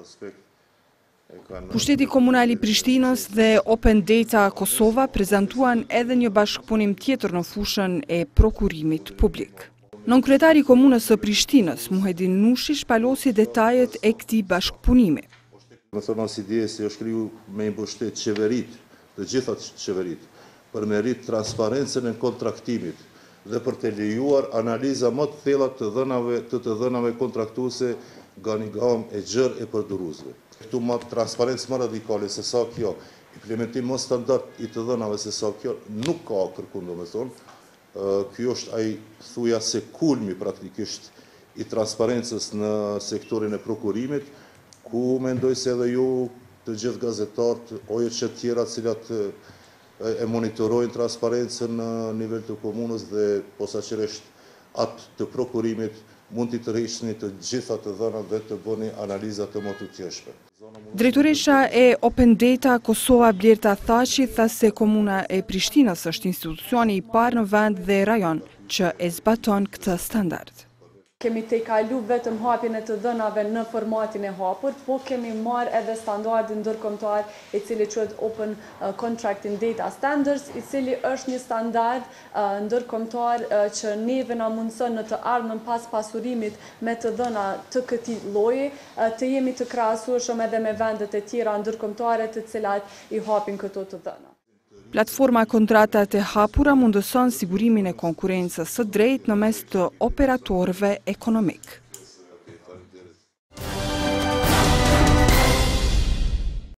Pushteti komunal i Prishtinës dhe Open Data Kosova prezantuan edhe një bashkëpunim tjetër në fushën e prokurimit publik. Nënkryetari i komunës së Prishtinës, Muhedin Nushi, shpalosi detajet e këtij bashkëpunimi. Më thonë si dje si është kriju me mbështet qeverit, dhe gjithat qeverit, për me rrit transparencën e kontraktimit dhe për të lejuar analiza më të thella të dhënave kontraktuese nga një gamë e gjerë e përdoruesve. Këtu më transparencë më radikale se sa kjo, implementim më standard i të dhënave se sa kjo, nuk ka kërkun do me thonë. Kjo është ai thuja se kulmi praktikisht i transparencës në sektorin e prokurimit, ku mendoj se edhe ju të gjithë gazetarët, ojë që tjera cilat e monitorojnë transparencën në nivel të komunës dhe posaçërisht atë të prokurimit mund t'i tërheqni të gjitha të dhënat dhe të bëni analiza të më të tjeshme. Drejtoresha e Open Data Kosova Blerta Thaçi tha se komuna e Prishtinës është institucioni i parë në vend dhe rajon që e zbaton këtë standard. Kemi te kalu vetëm hapjen e të dhënave në formatin e hapur, po kemi marrë edhe standardin ndërkombëtar i cili quhet Open Contracting Data Standards, i cili është një standard ndërkombëtar që neve na mundson në të ardhmen pas pasurimit me të dhëna të këtij lloji të jemi të krahasueshëm edhe me vendet e tjera ndërkombëtare të cilat i hapin këto të dhëna. Platforma Kontratat e Hapura mundëson sigurimin e konkurrencës së drejtë në mes të operatorëve ekonomik.